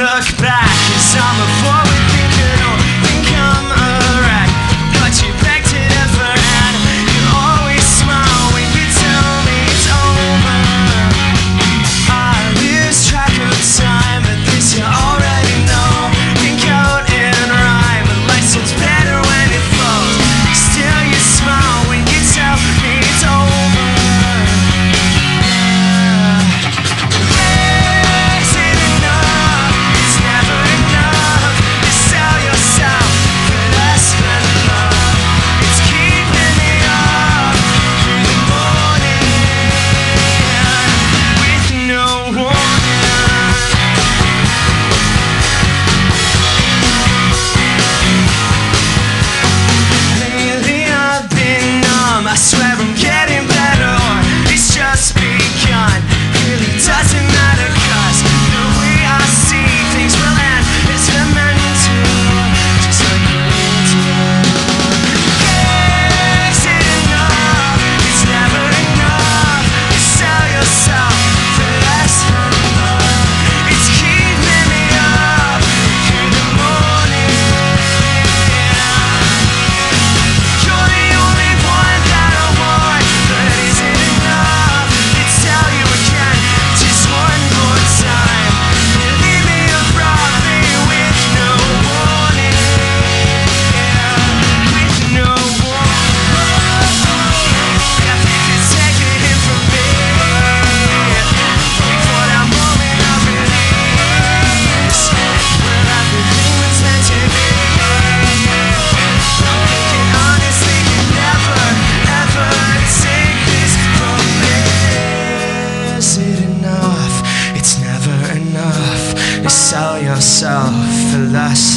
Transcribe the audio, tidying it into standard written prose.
look back, 'cause I'm a forward thinker, don't think I'm a wreck. But you beg to differ and you always smile when you tell me it's over. I lose track of time, but this you already know. Think out in rhyme, but life sounds better when it flows. Still you smile when you tell me it's over. I swear I'm getting better, or it's just begun. Really doesn't matter, 'cause the way I see things will end is they're meant to, just like we do. Is it enough? It's never enough to sell yourself for less than love. It's keeping me up through the morning. You're the only one that I want, but is it enough to tell you again just one more time? You leave me abruptly with no warning, with no warning. If you could take a hint from me before that moment of release, where everything was meant to be. I'm thinking honestly, you never, ever take this from me. Is it enough? It's never enough to sell yourself for less